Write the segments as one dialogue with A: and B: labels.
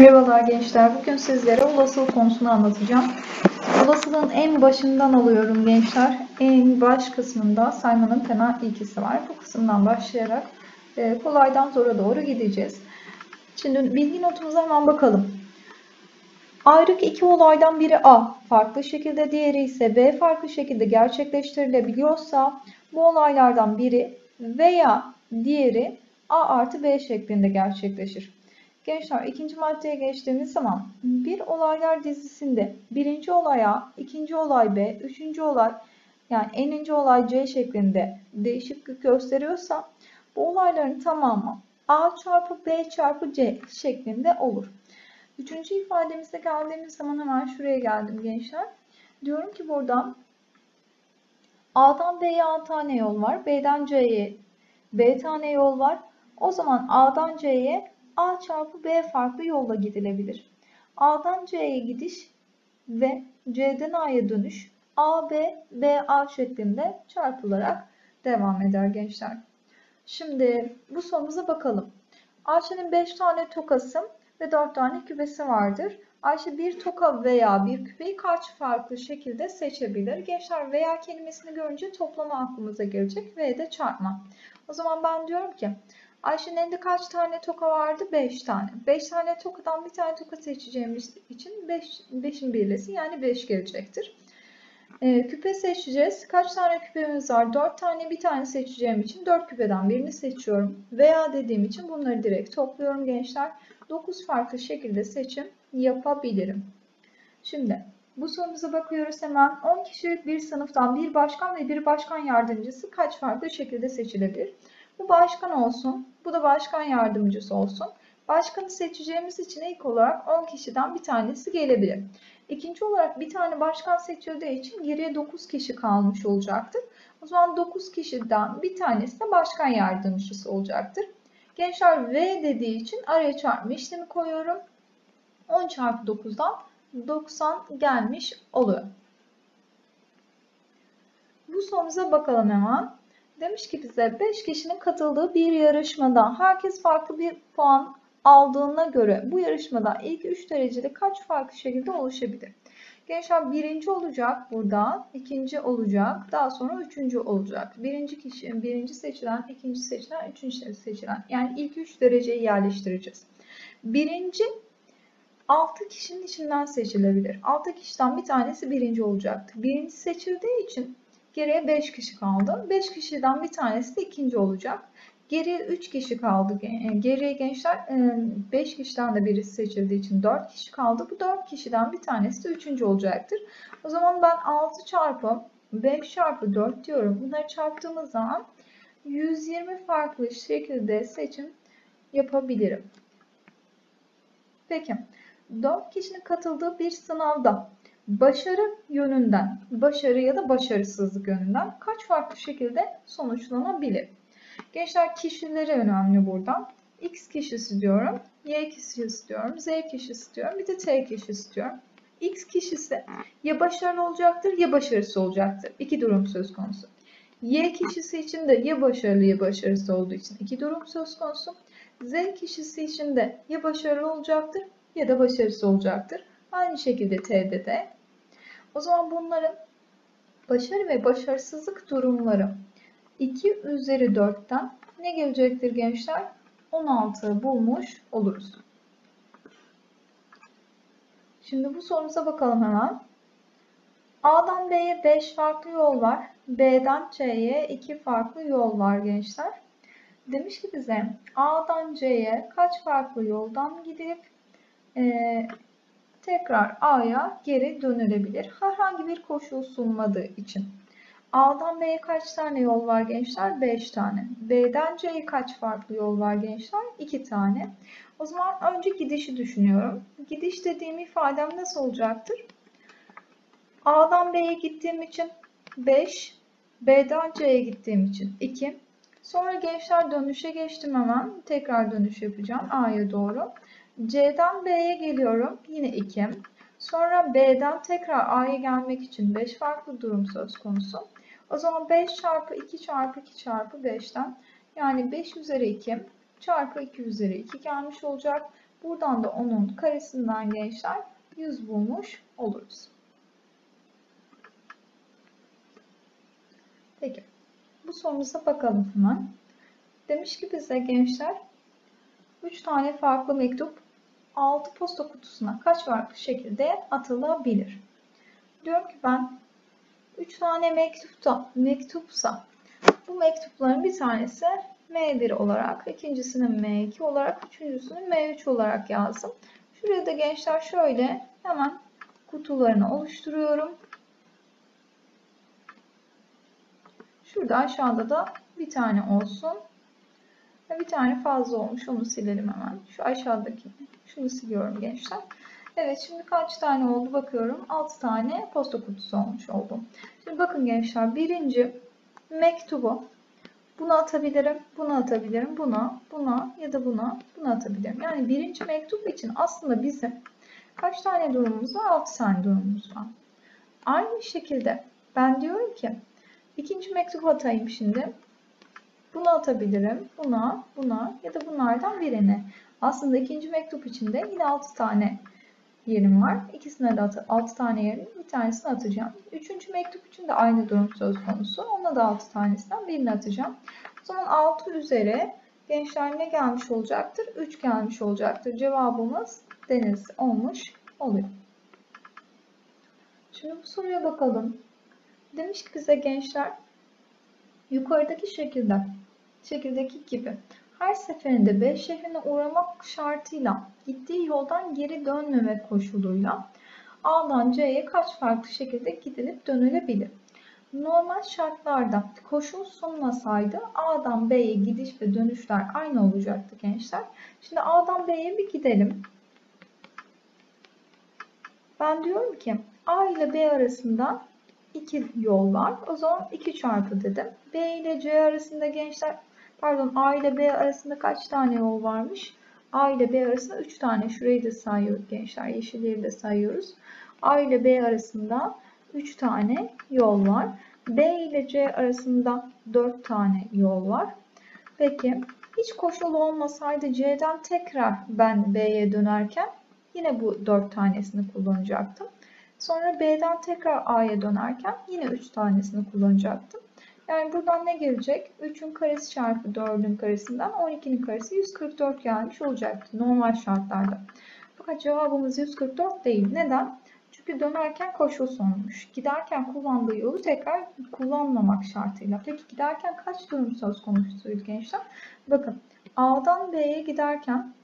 A: Merhabalar gençler. Bugün sizlere olasılık konusunu anlatacağım. Olasılığın en başından alıyorum gençler. En baş kısmında saymanın temel ilkesi var. Bu kısımdan başlayarak kolaydan zora doğru gideceğiz. Şimdi bilgi notumuza hemen bakalım. Ayrık iki olaydan biri A farklı şekilde, diğeri ise B farklı şekilde gerçekleştirilebiliyorsa bu olaylardan biri veya diğeri A artı B şeklinde gerçekleşir. Gençler, ikinci maddeye geçtiğimiz zaman bir olaylar dizisinde birinci olay A, ikinci olay B, üçüncü olay yani n'inci olay C şeklinde değişiklik gösteriyorsa bu olayların tamamı A çarpı B çarpı C şeklinde olur. Üçüncü ifademize geldiğimiz zaman hemen şuraya geldim gençler. Diyorum ki buradan A'dan B'ye A tane yol var. B'den C'ye B tane yol var. O zaman A'dan C'ye A çarpı B farklı yolla gidilebilir. A'dan C'ye gidiş ve C'den A'ya dönüş AB, BA şeklinde çarpılarak devam eder gençler. Şimdi bu sorumuza bakalım. Ayşe'nin 5 tane tokası ve 4 tane küpesi vardır. Ayşe bir toka veya bir küpeyi kaç farklı şekilde seçebilir? Gençler veya kelimesini görünce toplama aklımıza gelecek ve de çarpma. O zaman ben diyorum ki Ayşe'nin elinde kaç tane toka vardı? 5 tane. 5 tane tokadan bir tane toka seçeceğimiz için 5'in birlesi yani 5 gelecektir. Küpe seçeceğiz. Kaç tane küpemiz var? 4 tane, bir tane seçeceğim için 4 küpeden birini seçiyorum. Veya dediğim için bunları direkt topluyorum gençler. 9 farklı şekilde seçim yapabilirim. Şimdi bu sorumuza bakıyoruz hemen. 10 kişilik bir sınıftan bir başkan ve bir başkan yardımcısı kaç farklı şekilde seçilebilir? Bu başkan olsun, bu da başkan yardımcısı olsun. Başkanı seçeceğimiz için ilk olarak 10 kişiden bir tanesi gelebilir. İkinci olarak bir tane başkan seçildiği için geriye 9 kişi kalmış olacaktır. O zaman 9 kişiden bir tanesi de başkan yardımcısı olacaktır. Gençler V dediği için araya çarpma işlemi koyuyorum. 10 çarpı 9'dan 90 gelmiş oluyor. Bu sorumuza bakalım hemen. Demiş ki bize 5 kişinin katıldığı bir yarışmada herkes farklı bir puan aldığına göre bu yarışmada ilk 3 derecede kaç farklı şekilde oluşabilir? Gençler birinci olacak burada, ikinci olacak, daha sonra üçüncü olacak. Birinci kişi, birinci seçilen, ikinci seçilen, üçüncü seçilen. Yani ilk 3 dereceyi yerleştireceğiz. Birinci 6 kişinin içinden seçilebilir. 6 kişiden bir tanesi birinci olacaktır. Birinci seçildiği için geriye 5 kişi kaldı. 5 kişiden bir tanesi de ikinci olacak. Geriye 3 kişi kaldı. Geriye gençler 5 kişiden de birisi seçildiği için 4 kişi kaldı. Bu 4 kişiden bir tanesi de üçüncü olacaktır. O zaman ben 6 çarpı 5 çarpı 4 diyorum. Bunları çarptığımız zaman 120 farklı şekilde seçim yapabilirim. Peki. 4 kişinin katıldığı bir sınavda başarı yönünden, başarı ya da başarısızlık yönünden kaç farklı şekilde sonuçlanabilir? Gençler kişileri önemli burada. X kişisi diyorum, Y kişisi diyorum, Z kişisi diyorum, bir de T kişisi diyorum. X kişisi ya başarılı olacaktır ya başarısız olacaktır. İki durum söz konusu. Y kişisi için de ya başarılı ya başarısız olduğu için iki durum söz konusu. Z kişisi için de ya başarılı olacaktır ya da başarısız olacaktır. Aynı şekilde T'de de. O zaman bunların başarı ve başarısızlık durumları 2 üzeri 4'ten ne gelecektir gençler? 16 bulmuş oluruz. Şimdi bu sorumuza bakalım hemen. A'dan B'ye 5 farklı yol var. B'den C'ye 2 farklı yol var gençler. Demiş ki bize A'dan C'ye kaç farklı yoldan gidilip tekrar A'ya geri dönülebilir. Herhangi bir koşul sunmadığı için. A'dan B'ye kaç tane yol var gençler? 5 tane. B'den C'ye kaç farklı yol var gençler? 2 tane. O zaman önce gidişi düşünüyorum. Gidiş dediğim ifadem nasıl olacaktır? A'dan B'ye gittiğim için 5, B'den C'ye gittiğim için 2. Sonra gençler dönüşe geçtim hemen. Tekrar dönüş yapacağım A'ya doğru. C'den B'ye geliyorum. Yine 2. Sonra B'den tekrar A'ya gelmek için 5 farklı durum söz konusu. O zaman 5 çarpı 2 çarpı 2 çarpı 5'ten yani 5 üzeri 2 çarpı 2 üzeri 2 gelmiş olacak. Buradan da onun karesinden gençler 100 bulmuş oluruz. Peki bu sorumuza bakalım hemen. Demiş ki bize gençler 3 tane farklı mektup 6 posta kutusuna kaç farklı şekilde atılabilir? Diyorum ki ben 3 tane mektupsa bu mektupların bir tanesi M1 olarak, ikincisini M2 olarak, üçüncüsünü M3 olarak yazdım. Şuraya da gençler şöyle hemen kutularını oluşturuyorum. Şurada aşağıda da bir tane olsun. Bir tane fazla olmuş. Onu silelim hemen. Şu aşağıdaki. Şunu siliyorum gençler. Evet, şimdi kaç tane oldu bakıyorum. 6 tane posta kutusu olmuş oldu. Şimdi bakın gençler, birinci mektubu buna atabilirim, buna atabilirim, buna ya da buna atabilirim. Yani birinci mektup için aslında bizim kaç tane durumumuz var? 6 tane durumumuz var. Aynı şekilde ben diyorum ki ikinci mektubu atayım şimdi. Bunu atabilirim, buna ya da bunlardan birine. Aslında ikinci mektup için de yine 6 tane yerim var. İkisine de 6 tane yerim, bir tanesini atacağım. Üçüncü mektup için de aynı durum söz konusu. Ona da 6 tanesinden birini atacağım. O zaman 6 üzeri gençler ne gelmiş olacaktır? 3 gelmiş olacaktır. Cevabımız deniz olmuş oluyor. Şimdi bu soruya bakalım. Demiş ki bize gençler yukarıdaki şekildeki gibi her seferinde B şehrine uğramak şartıyla gittiği yoldan geri dönmeme koşuluyla A'dan C'ye kaç farklı şekilde gidilip dönülebilir? Normal şartlarda koşul sonlasaydı A'dan B'ye gidiş ve dönüşler aynı olacaktı gençler. Şimdi A'dan B'ye bir gidelim. Ben diyorum ki A ile B arasında 2 yol var. O zaman 2 çarpı dedim. B ile C arasında gençler, A ile B arasında kaç tane yol varmış? A ile B arasında 3 tane. Şurayı da sayıyoruz gençler. Yeşilleri de sayıyoruz. A ile B arasında 3 tane yol var. B ile C arasında 4 tane yol var. Peki hiç koşul olmasaydı C'den tekrar ben B'ye dönerken yine bu 4 tanesini kullanacaktım. Sonra B'den tekrar A'ya dönerken yine 3 tanesini kullanacaktım. Yani buradan ne gelecek? 3'ün karesi çarpı 4'ün karesinden 12'nin karesi 144 gelmiş olacaktı normal şartlarda. Fakat cevabımız 144 değil. Neden? Çünkü dönerken koşul sonmuş. Giderken kullandığı yolu tekrar kullanmamak şartıyla. Peki giderken kaç durum söz konusuydu gençler? Bakın A'dan B'ye giderken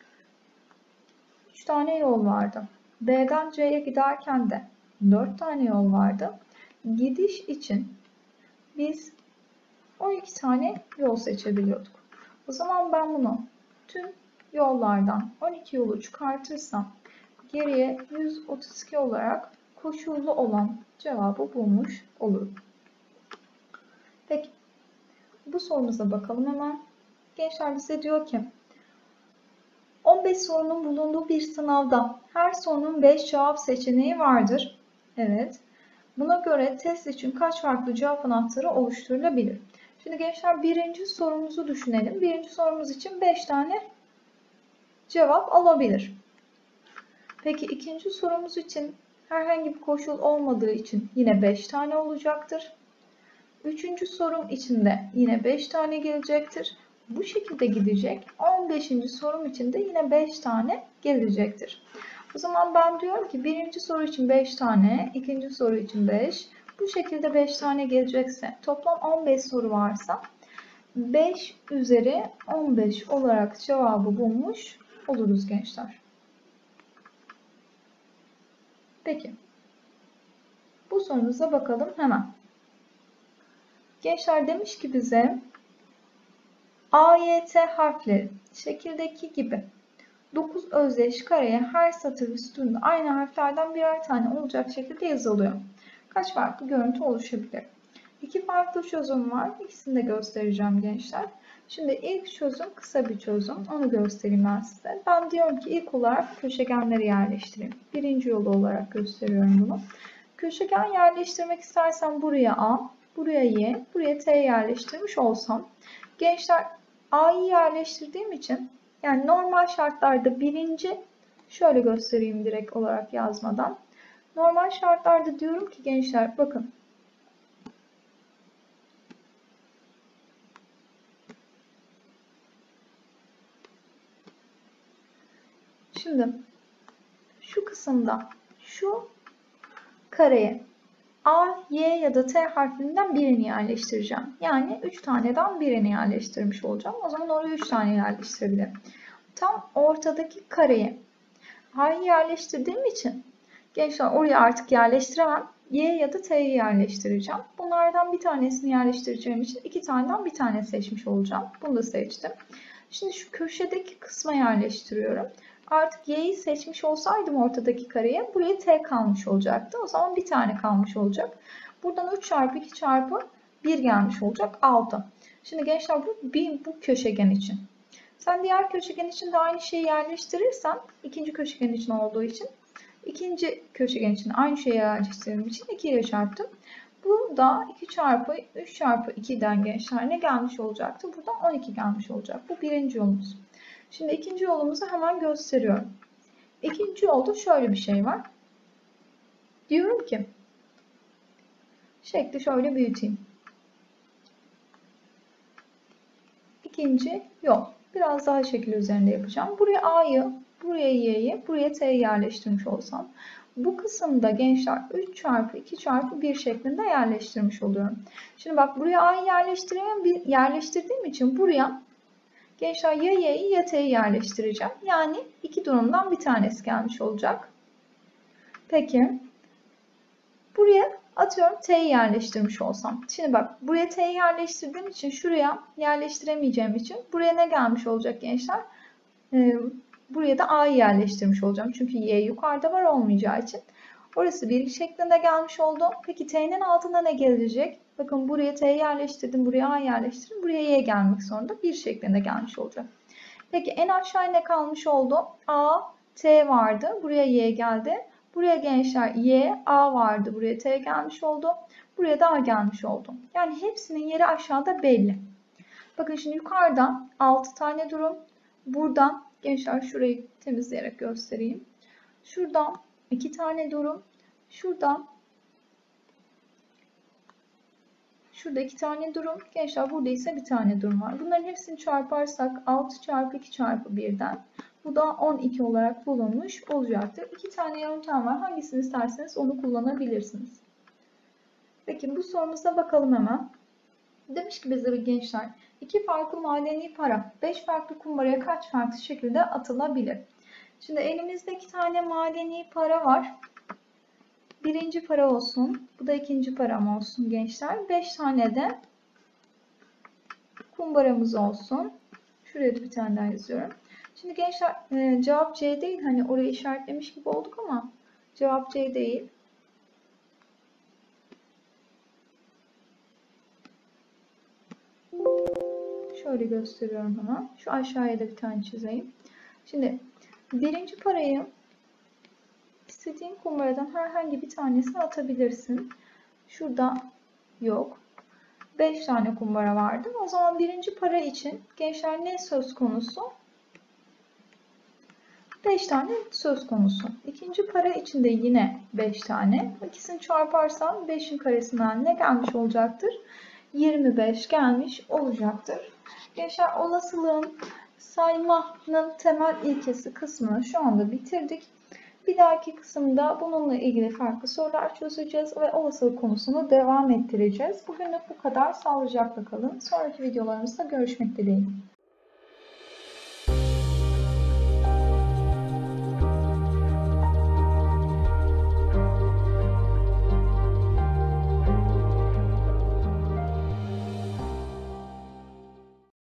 A: 3 tane yol vardı. B'den C'ye giderken de 4 tane yol vardı. Gidiş için biz 12 tane yol seçebiliyorduk. O zaman ben bunu tüm yollardan 12 yolu çıkartırsam geriye 132 olarak koşullu olan cevabı bulmuş olurum. Peki bu sorumuza bakalım hemen. Gençler bize diyor ki 15 sorunun bulunduğu bir sınavda her sorunun 5 cevap seçeneği vardır. Evet. Buna göre test için kaç farklı cevap anahtarı oluşturulabilir? Şimdi gençler birinci sorumuzu düşünelim. Birinci sorumuz için 5 tane cevap alabilir. Peki ikinci sorumuz için herhangi bir koşul olmadığı için yine 5 tane olacaktır. Üçüncü sorum için de yine 5 tane gelecektir. Bu şekilde gidecek. 15. sorum için de yine 5 tane gelecektir. O zaman ben diyorum ki birinci soru için 5 tane, ikinci soru için 5. Bu şekilde 5 tane gelecekse toplam 15 soru varsa 5 üzeri 15 olarak cevabı bulmuş oluruz gençler. Peki. Bu sorumuza bakalım hemen. Gençler demiş ki bize A, Y, T harfleri şekildeki gibi 9 özdeş kareye her satır ve sütunda aynı harflerden birer tane olacak şekilde yazılıyor. Kaç farklı görüntü oluşabilir? İki farklı çözüm var. İkisini de göstereceğim gençler. Şimdi ilk çözüm kısa bir çözüm. Onu göstereyim ben size. Ben diyorum ki ilk olarak köşegenleri yerleştireyim. Birinci yolu olarak gösteriyorum bunu. Köşegen yerleştirmek istersem buraya A, buraya Y, buraya T yerleştirmiş olsam gençler A'yı yerleştirdiğim için Yani normal şartlarda birinci, şöyle göstereyim direkt olarak yazmadan. Normal şartlarda diyorum ki gençler bakın. Şimdi şu kısımda şu kareye A, Y ya da T harflerinden birini yerleştireceğim. Yani 3 taneden birini yerleştirmiş olacağım. O zaman oraya 3 tane yerleştirebilirim. Tam ortadaki kareye A'yı yerleştirdiğim için gençler oraya artık yerleştiremem. Y ya da T'yi yerleştireceğim. Bunlardan bir tanesini yerleştireceğim için 2 taneden bir tane seçmiş olacağım. Bunu da seçtim. Şimdi şu köşedeki kısma yerleştiriyorum. Artık Y'yi seçmiş olsaydım ortadaki kareye buraya T kalmış olacaktı. O zaman bir tane kalmış olacak. Buradan 3 çarpı 2 çarpı 1 gelmiş olacak 6. Şimdi gençler bu köşegen için. Sen diğer köşegen için de aynı şeyi yerleştirirsen ikinci köşegen için olduğu için ikinci köşegen için aynı şeyi yerleştirdiğim için 2 ile çarptım. Burada 2 çarpı 3 çarpı 2'den gençler ne gelmiş olacaktı? Buradan 12 gelmiş olacak. Bu birinci yolumuz. Şimdi ikinci yolumuzu hemen gösteriyorum. İkinci yolda şöyle bir şey var. Diyorum ki şekli şöyle büyüteyim. İkinci yol. Biraz daha şekil üzerinde yapacağım. Buraya A'yı, buraya Y'yi, buraya T'yi yerleştirmiş olsam. Bu kısımda gençler 3 çarpı 2 çarpı 1 şeklinde yerleştirmiş oluyorum. Şimdi bak buraya A'yı yerleştirdiğim için buraya gençler ya Y'yi ya T'yi yerleştireceğim. Yani iki durumdan bir tanesi gelmiş olacak. Peki buraya atıyorum T'yi yerleştirmiş olsam. Şimdi bak buraya T'yi yerleştirdiğim için şuraya yerleştiremeyeceğim için buraya ne gelmiş olacak gençler? Buraya da A'yı yerleştirmiş olacağım. Çünkü Y yukarıda var olmayacağı için. Orası bir şeklinde gelmiş oldu. Peki T'nin altında ne gelecek? Bakın buraya T'yi yerleştirdim, buraya A yerleştirdim, buraya Y gelmek zorunda. Bir şeklinde gelmiş olacak. Peki en aşağıya ne kalmış oldu? A, T vardı. Buraya Y geldi. Buraya gençler Y, A vardı. Buraya T gelmiş oldu. Buraya da A gelmiş oldu. Yani hepsinin yeri aşağıda belli. Bakın şimdi yukarıda 6 tane durum. Buradan gençler şurayı temizleyerek göstereyim. Şuradan 2 tane durum. Şurada 2 tane durum. Gençler burada ise bir tane durum var. Bunların hepsini çarparsak 6 çarpı 2 çarpı 1'den bu da 12 olarak bulunmuş olacaktır. 2 tane yöntem var. Hangisini isterseniz onu kullanabilirsiniz. Peki bu sorumuza bakalım hemen. Demiş ki bize gençler 2 farklı madeni para 5 farklı kumbaraya kaç farklı şekilde atılabilir? Şimdi elimizde 2 tane madeni para var. Birinci para olsun. Bu da ikinci param olsun gençler. 5 tane de kumbaramız olsun. Şuraya da bir tane daha yazıyorum. Şimdi gençler cevap C değil. Hani orayı işaretlemiş gibi olduk ama cevap C değil. Şöyle gösteriyorum hemen. Şu aşağıya da bir tane çizeyim. Şimdi birinci parayı istediğin kumbaradan herhangi bir tanesini atabilirsin. Şurada yok. 5 tane kumbara vardı. O zaman birinci para için gençler ne söz konusu? 5 tane söz konusu. İkinci para için de yine 5 tane. İkisini çarparsam 5'in karesinden ne gelmiş olacaktır? 25 gelmiş olacaktır. Gençler olasılığın saymanın temel ilkesi kısmını şu anda bitirdik. Bir dahaki kısımda bununla ilgili farklı sorular çözeceğiz ve olasılık konusunu devam ettireceğiz. Bugünlük bu kadar. Sağlıcakla kalın. Sonraki videolarımızda görüşmek dileğiyle.